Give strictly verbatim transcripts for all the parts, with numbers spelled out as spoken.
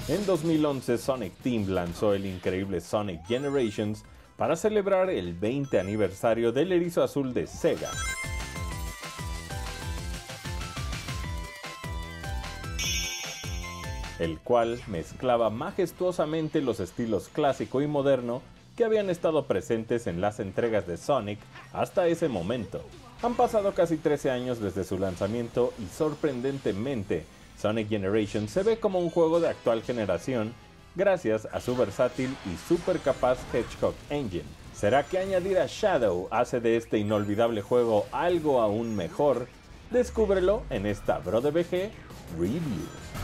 En dos mil once, Sonic Team lanzó el increíble Sonic Generations para celebrar el veinte aniversario del erizo azul de Sega. El cual mezclaba majestuosamente los estilos clásico y moderno que habían estado presentes en las entregas de Sonic hasta ese momento. Han pasado casi trece años desde su lanzamiento y sorprendentemente, Sonic Generations se ve como un juego de actual generación gracias a su versátil y super capaz Hedgehog Engine. ¿Será que añadir a Shadow hace de este inolvidable juego algo aún mejor? Descúbrelo en esta BroDBG Review.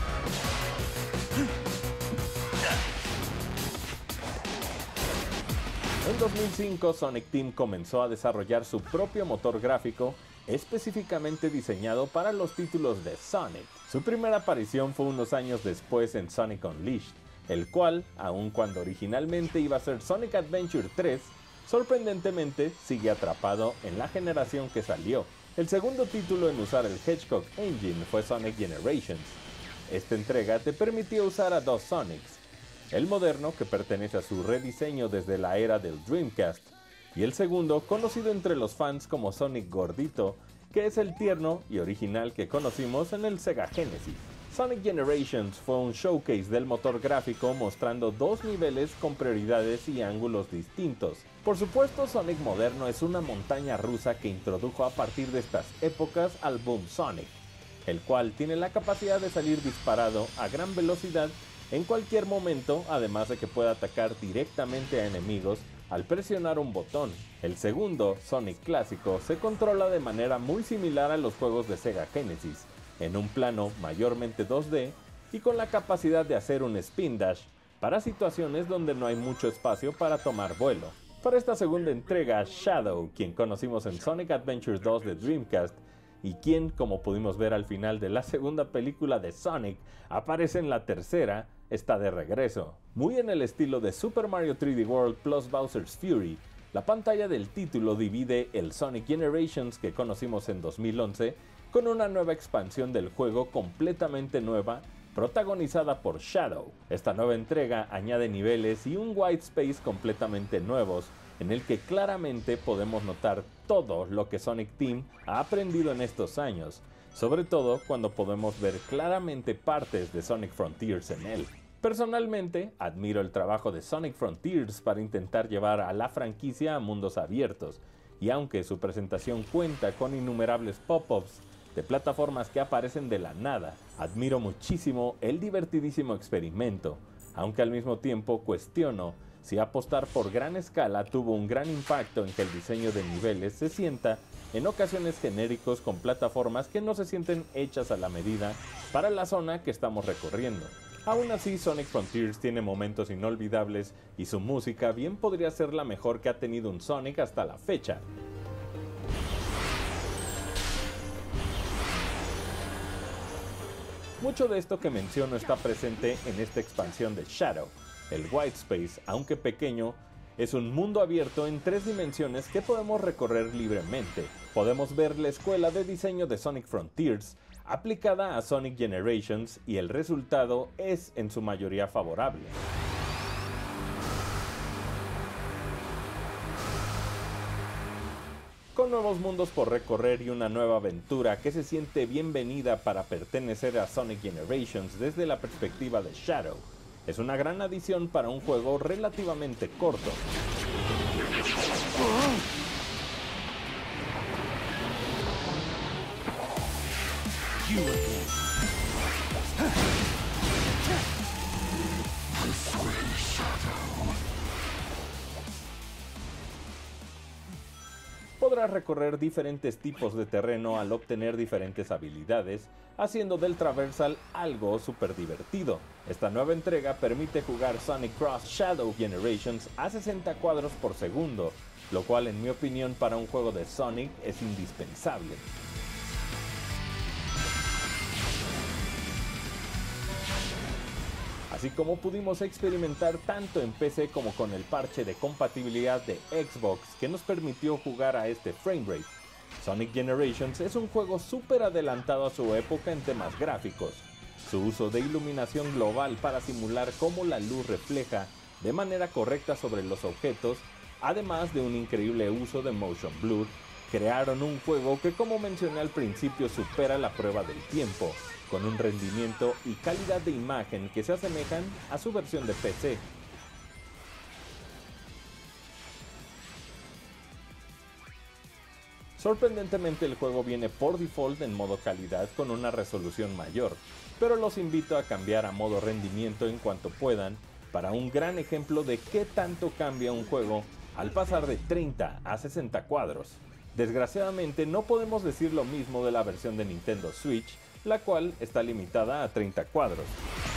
En dos mil cinco, Sonic Team comenzó a desarrollar su propio motor gráfico específicamente diseñado para los títulos de Sonic. Su primera aparición fue unos años después en Sonic Unleashed, el cual, aun cuando originalmente iba a ser Sonic Adventure tres, sorprendentemente sigue atrapado en la generación que salió. El segundo título en usar el Hedgehog Engine fue Sonic Generations. Esta entrega te permitió usar a dos Sonics, el moderno, que pertenece a su rediseño desde la era del Dreamcast, y el segundo, conocido entre los fans como Sonic Gordito, que es el tierno y original que conocimos en el Sega Genesis. Sonic Generations fue un showcase del motor gráfico mostrando dos niveles con prioridades y ángulos distintos. Por supuesto, Sonic moderno es una montaña rusa que introdujo a partir de estas épocas al Boom Sonic, el cual tiene la capacidad de salir disparado a gran velocidad en cualquier momento, además de que puede atacar directamente a enemigos al presionar un botón. El segundo, Sonic clásico, se controla de manera muy similar a los juegos de Sega Genesis, en un plano mayormente dos D y con la capacidad de hacer un spin dash para situaciones donde no hay mucho espacio para tomar vuelo. Para esta segunda entrega, Shadow, quien conocimos en Sonic Adventure dos de Dreamcast, y quien, como pudimos ver al final de la segunda película de Sonic, aparece en la tercera, está de regreso. Muy en el estilo de Super Mario tres D World plus Bowser's Fury, la pantalla del título divide el Sonic Generations que conocimos en dos mil once con una nueva expansión del juego completamente nueva, protagonizada por Shadow. Esta nueva entrega añade niveles y un white space completamente nuevos, en el que claramente podemos notar todo lo que Sonic Team ha aprendido en estos años, sobre todo cuando podemos ver claramente partes de Sonic Frontiers en él. Personalmente, admiro el trabajo de Sonic Frontiers para intentar llevar a la franquicia a mundos abiertos, y aunque su presentación cuenta con innumerables pop-ups de plataformas que aparecen de la nada, admiro muchísimo el divertidísimo experimento, aunque al mismo tiempo cuestiono si apostar por gran escala tuvo un gran impacto en que el diseño de niveles se sienta en ocasiones genéricos con plataformas que no se sienten hechas a la medida para la zona que estamos recorriendo. Aún así, Sonic Frontiers tiene momentos inolvidables y su música bien podría ser la mejor que ha tenido un Sonic hasta la fecha. Mucho de esto que menciono está presente en esta expansión de Shadow. El White Space, aunque pequeño, es un mundo abierto en tres dimensiones que podemos recorrer libremente. Podemos ver la escuela de diseño de Sonic Frontiers aplicada a Sonic Generations y el resultado es en su mayoría favorable. Con nuevos mundos por recorrer y una nueva aventura que se siente bienvenida para pertenecer a Sonic Generations desde la perspectiva de Shadow, es una gran adición para un juego relativamente corto. Podrás recorrer diferentes tipos de terreno al obtener diferentes habilidades, haciendo del traversal algo súper divertido. Esta nueva entrega permite jugar Sonic Cross Shadow Generations a sesenta cuadros por segundo, lo cual en mi opinión para un juego de Sonic es indispensable. Así como pudimos experimentar tanto en P C como con el parche de compatibilidad de Xbox que nos permitió jugar a este framerate. Sonic Generations es un juego súper adelantado a su época en temas gráficos. su uso de iluminación global para simular cómo la luz refleja de manera correcta sobre los objetos, además de un increíble uso de motion blur, crearon un juego que, como mencioné al principio, supera la prueba del tiempo, con un rendimiento y calidad de imagen que se asemejan a su versión de P C. Sorprendentemente, el juego viene por default en modo calidad con una resolución mayor, pero los invito a cambiar a modo rendimiento en cuanto puedan para un gran ejemplo de qué tanto cambia un juego al pasar de treinta a sesenta cuadros. Desgraciadamente no podemos decir lo mismo de la versión de Nintendo Switch, la cual está limitada a treinta cuadros.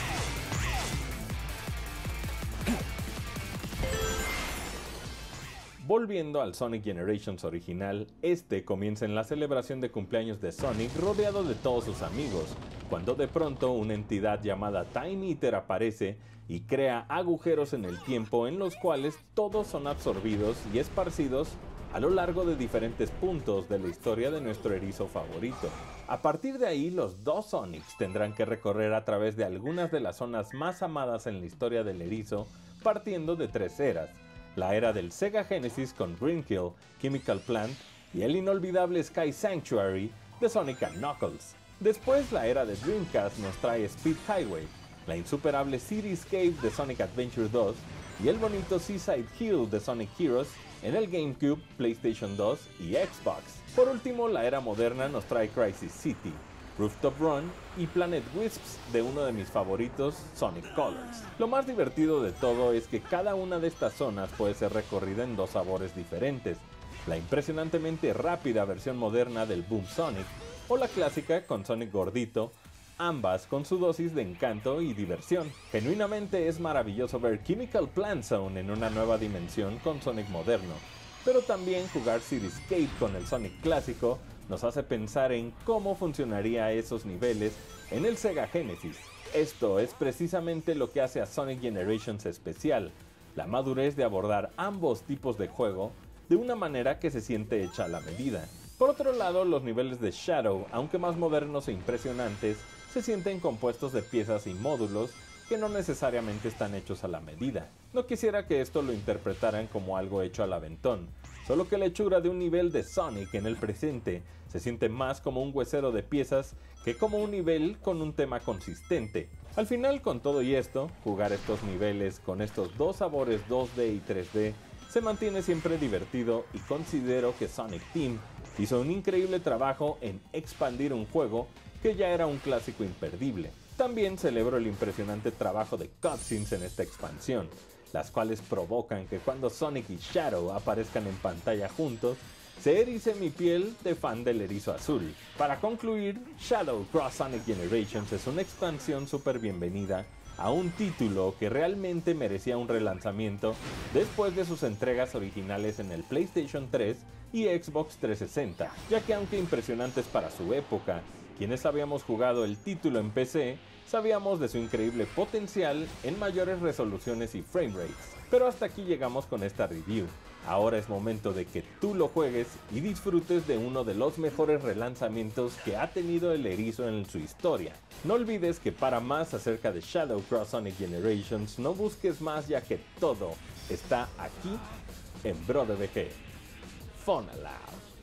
Volviendo al Sonic Generations original, este comienza en la celebración de cumpleaños de Sonic rodeado de todos sus amigos, cuando de pronto una entidad llamada Time Eater aparece y crea agujeros en el tiempo en los cuales todos son absorbidos y esparcidos a lo largo de diferentes puntos de la historia de nuestro erizo favorito. A partir de ahí, los dos Sonics tendrán que recorrer a través de algunas de las zonas más amadas en la historia del erizo, partiendo de tres eras: la era del Sega Genesis con Green Hill, Chemical Plant y el inolvidable Sky Sanctuary de Sonic and Knuckles. Después, la era de Dreamcast nos trae Speed Highway, la insuperable Cityscape de Sonic Adventure dos y el bonito Seaside Hill de Sonic Heroes en el GameCube, PlayStation dos y Xbox. Por último, la era moderna nos trae Crisis City, Rooftop Run y Planet Wisps de uno de mis favoritos, Sonic Colors. Lo más divertido de todo es que cada una de estas zonas puede ser recorrida en dos sabores diferentes: la impresionantemente rápida versión moderna del Boom Sonic o la clásica con Sonic gordito, ambas con su dosis de encanto y diversión. Genuinamente es maravilloso ver Chemical Plant Zone en una nueva dimensión con Sonic moderno, pero también jugar Cityscape con el Sonic clásico nos hace pensar en cómo funcionaría esos niveles en el Sega Genesis. Esto es precisamente lo que hace a Sonic Generations especial, la madurez de abordar ambos tipos de juego de una manera que se siente hecha a la medida. Por otro lado, los niveles de Shadow, aunque más modernos e impresionantes, se sienten compuestos de piezas y módulos que no necesariamente están hechos a la medida. No quisiera que esto lo interpretaran como algo hecho al aventón, solo que la hechura de un nivel de Sonic en el presente se siente más como un huesero de piezas que como un nivel con un tema consistente. Al final, con todo y esto, jugar estos niveles con estos dos sabores dos D y tres D se mantiene siempre divertido, y considero que Sonic Team hizo un increíble trabajo en expandir un juego que ya era un clásico imperdible. También celebro el impresionante trabajo de cutscenes en esta expansión, las cuales provocan que cuando Sonic y Shadow aparezcan en pantalla juntos, se erice mi piel de fan del erizo azul. Para concluir, Shadow Cross Sonic Generations es una expansión súper bienvenida a un título que realmente merecía un relanzamiento después de sus entregas originales en el PlayStation tres y Xbox trescientos sesenta, ya que aunque impresionantes para su época, quienes habíamos jugado el título en P C sabíamos de su increíble potencial en mayores resoluciones y frame rates. Pero hasta aquí llegamos con esta review. Ahora es momento de que tú lo juegues y disfrutes de uno de los mejores relanzamientos que ha tenido el erizo en su historia. No olvides que para más acerca de Shadow Cross Sonic Generations no busques más, ya que todo está aquí en Bro D B G. Fun Aloud.